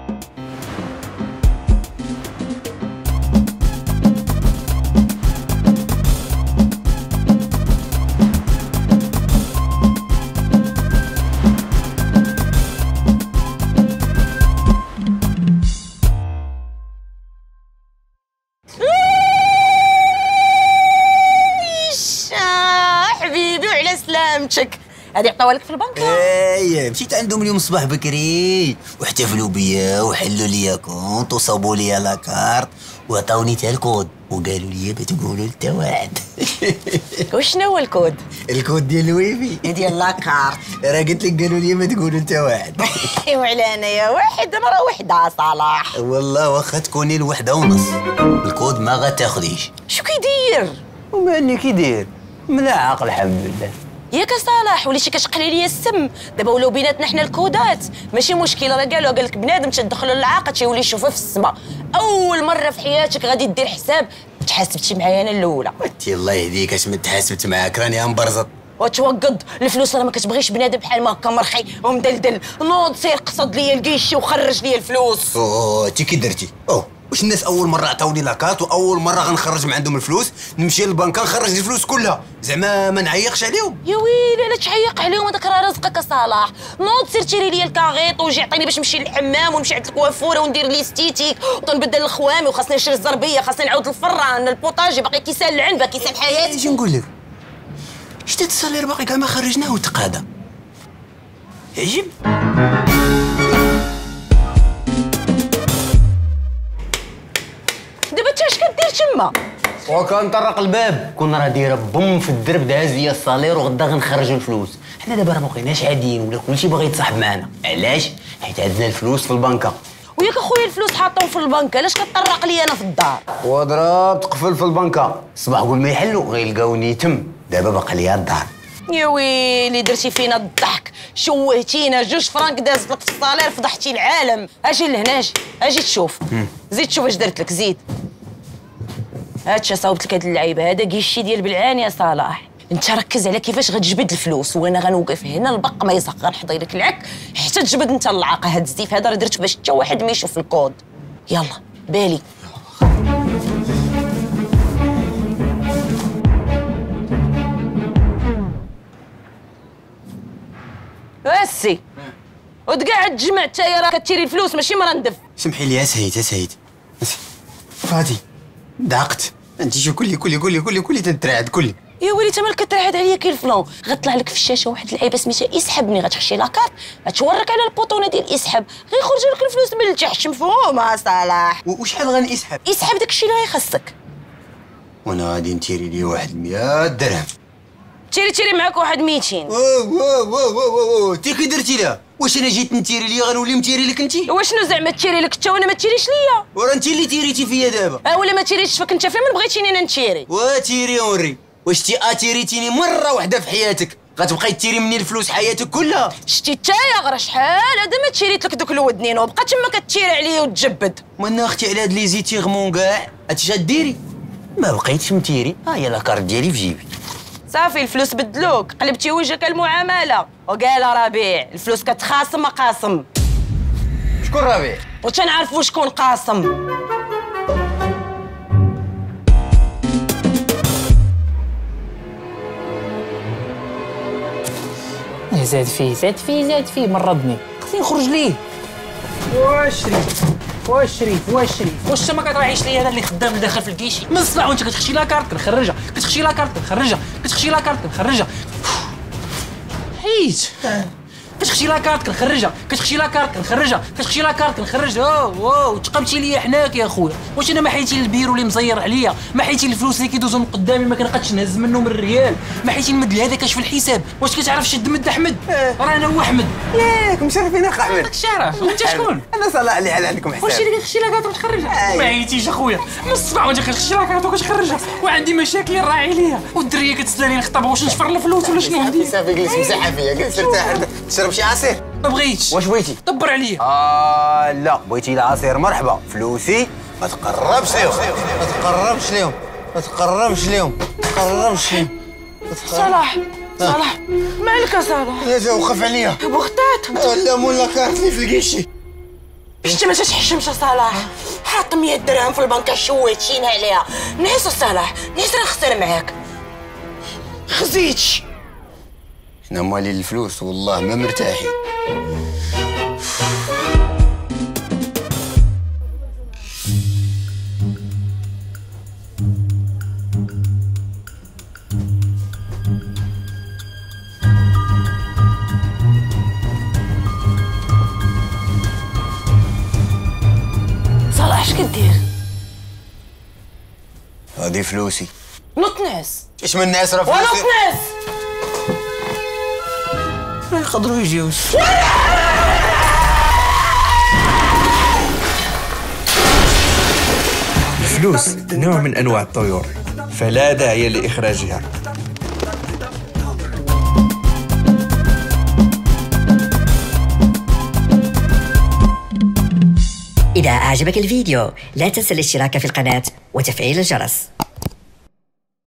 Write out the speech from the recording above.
هادي عطاوها لك في البنك؟ ايه مشيت عندهم اليوم الصباح بكري واحتفلوا بيا وحلوا لي كونط وصابوا لي لاكارت وعطاوني تا الكود وقالوا لي بتقولوا لتا واحد. وشنو هو الكود؟ الكود ديال الويفي ديال لاكارت. راه قلت لك قالوا لي ما تقولوا لتا واحد. وعلى انايا واحد مرة وحدة صلاح. والله واخا تكوني الوحدة ونص الكود ما غتاخديش. شو كيدير؟ ومالني كيدير؟ ملاعق الحمد لله. ياك صلاح وليتي كتقلي ليا السم، دابا ولاو بيناتنا حنا الكودات، ماشي مشكل راه قالوا قال لك بنادم تدخلوا للعاقه تيولي يشوفها في السما، اول مره في حياتك غادي دير حساب تحاسبتي معايا انا الاولى. انتي الله يهديك اش ما تحاسبت معاك راني مبرزط. وتوقد الفلوس راه ما كتبغيش بنادم بحال ما هكا مرخي ومدلدل، نوض سير قصد ليا الكيشي وخرج ليا الفلوس. انتي كي درتي؟ واش الناس اول مره عطاوني لاكارت واول مره غنخرج من عندهم الفلوس نمشي للبنكه نخرج الفلوس كلها، زعما ما نعيقش عليهم؟ يا ويلي لا تعيق عليهم، هذاك راه رزقك صلاح. نوض سير تيري لي الكاغيط وجي عطيني باش نمشي للحمام ونمشي عند الكوافوره وندير لي ستيتيك ونبدل الخوامي وخاصني نشري الزربيه، خاصني نعاود الفران البوطاجي باقي كيسال العنبه كيسال حياتي. اش نقول لك؟ شتي الصالير باقي كاع ما خرجناه وتقادا عجب. دابا انت اش كدير تما؟ وكنطرق الباب كون راه دايره بوم في الدرب داز ليا الصالير وغدا غنخرجوا الفلوس. حنا دابا راه ما بقيناش عاديين ولا كلشي باغي يتصاحب معنا. علاش؟ حيت عندنا الفلوس في البنكه. وياك اخويا الفلوس حاطهم في البنكه، علاش كتطرق لي انا في الدار؟ وضربت قفل في البنكه الصباح قول ما يحلوا غيلقاوني تم. دابا باقي ليا الدار. يا ويلي درتي فينا الضحك، شوهتينا. 2 فرانك دازت لك في الصالير فضحتي العالم. اجي لهنا اجي تشوف. زيد تشوف اش درت لك زيد. هادشي صاوبت لك هاد اللعيبه، هذا كيشي ديال بالعان يا صلاح. انت ركز على كيفاش غتجبد الفلوس وانا غنوقف هنا البق ما يزهق، غنحضي لك العك حتى تجبد انت العاقه. هاد الزيف هذا راه درته باش حتى واحد ما يشوف الكود. يلا بالي. اسي وتقعد تجمع تايا راه كتيري الفلوس ماشي مرندف. سمحي لي يا سهيت فادي ضعقت. انت شو كلي تترعد كلي. يا ويلي انت مالك كترعد عليا كي الفلون. غطلع لك في الشاشه واحد اللعيبه سميتها اسحبني، غتخشي لاكارت غتورك على البوطونه ديال اسحب غيخرج لك الفلوس من التحت. مفهومه صلاح؟ وشحال غنسحب؟ اسحب داكشي اللي غيخصك. وانا غادي نتيري لي واحد 100 درهم. تيري معاك واحد 200. واو انت كي درتي لها؟ واش انا جيت نتيري ليا غنولي متيري لك انت؟ واشنو زعما تيري لك انت وانا ما تيريش ليا؟ ورا انت اللي تيريتي فيا دابا. ولا ما تيريش فيك انت، فين من بغيتيني انا نتيري؟ وتيري ونري. واش تي اتيريتيني مره واحده في حياتك غتبقاي تيري مني الفلوس حياتك كلها؟ شتي تايا غير شحال هذا ما تيريت لك دوك الودنين وبقى تما كتيري عليا وتجبد. وانا اختي على هاد لي زيتيغمون كاع هادشي غديري؟ ما بقيتش متيري. ها هي لاكارت ديالي في جيبي. صافي الفلوس بدلوك، قلبتي وجهك المعامله. وقال ربيع الفلوس كتخاصم ما قاسم. شكون ربيع؟ وتنعرفوا شكون قاسم. زاد فيه مرضني، خصني نخرج ليه. واش شريف ما كتراعيش ليا انا اللي خدام داخل في الكيشي من الصباح وانت كتخشي لاكارت كنخرجها حيت كتخشي لاكارت كنخرجها واو تقبتي ليا حناك يا خويا. واش انا ما حيتي البيرو اللي مزير عليا؟ ما حيتي الفلوس اللي كيدوزو من قدامي ما كنقدش نهز منهم الريال؟ ما حيتي المدل هذا كاش في الحساب؟ واش كتعرف شد مد احمد؟ راه انا هو احمد. ياك مشرفين اخ احمد. داك الشرف. وانت شكون؟ انا صلاح اللي على عندكم حساب. واش اللي كتخشي لاكارت وتخرجها؟ ما عييتيش اخويا من الصباح وانت كتخشي لاكارت وكتخرجها وعندي مشاكل راعي ليا والدريه كتسالي نخطب واش نشفر الفلوس ولا شنو ندير؟ صافي جلس مساحه فيا جلس ارتاح. تشرب شي عصير؟ ما بغيتش. واش بغيتي؟ دبر عليا. لا بغيتي العصير مرحبا. فلوسي ما تقربش ليهم. صلاح مالك يا صلاح؟ يا وقف عليا. بغتات لا مولا كارت لي في الكيشي. انت ما تتحشمش صلاح، حاط 100 درهم في البنكه شويتينا عليها. نعس صلاح، نعس راه خسر معاك. خزيتش. انا مالي الفلوس والله ما مرتاحين. صلاح اش كدير؟ هذه فلوسي. نط ناس. ايش من الناس راه ونط فلوسي؟ ناس. يقدروا يجيو. الفلوس نوع من أنواع الطيور، فلا داعي لإخراجها. إذا أعجبك الفيديو لا تنسى الاشتراك في القناة وتفعيل الجرس.